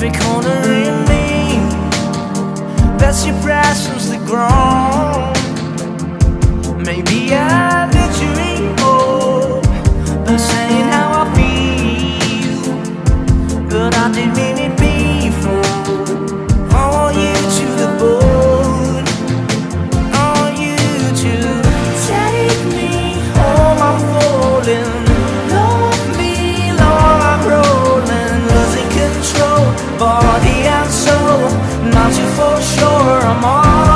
every corner in me. That's your presence that grown. Maybe I let you in hope by saying how I feel, but I didn't mean it before. I want you to the bone. I want you to take me home. I'm falling. Love me, Lord, I'm rolling, losing control, body and soul. Not you for sure, I'm on.